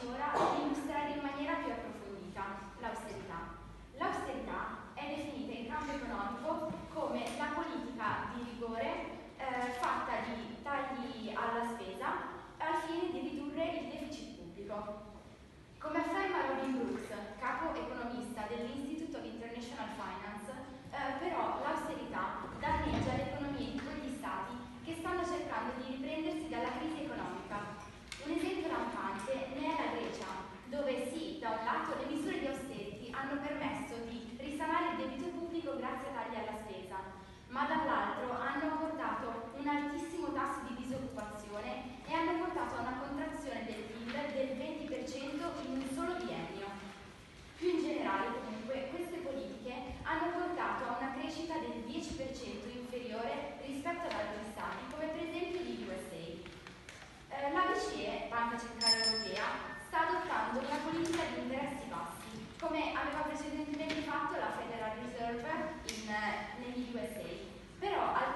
ora di illustrare in maniera più approfondita l'austerità. L'austerità è definita in campo economico come la politica di rigore fatta di tagli alla spesa al fine di ridurre il deficit pubblico. Come afferma Robin Brooks, capo economista dell'Institute of International Finance, però l'austerità danneggia le economie di quegli stati che stanno cercando di riprendersi dalla crisi economica. Un esempio lampante ne è la Grecia, dove sì, da un lato le misure di austerity hanno permesso di risanare il debito pubblico grazie a tagli alla spesa, ma dall'altro hanno portato un altissimo tasso di disoccupazione e hanno portato a una contrazione del PIL del 20% in un solo biennio. Più in generale, comunque, queste politiche hanno portato a una crescita del 10% inferiore rispetto ad altri stati, come per esempio gli USA. La BCE, Banca Centrale Europea, sta adottando una politica di interessi bassi, come aveva precedentemente fatto la Federal Reserve negli USA. Però al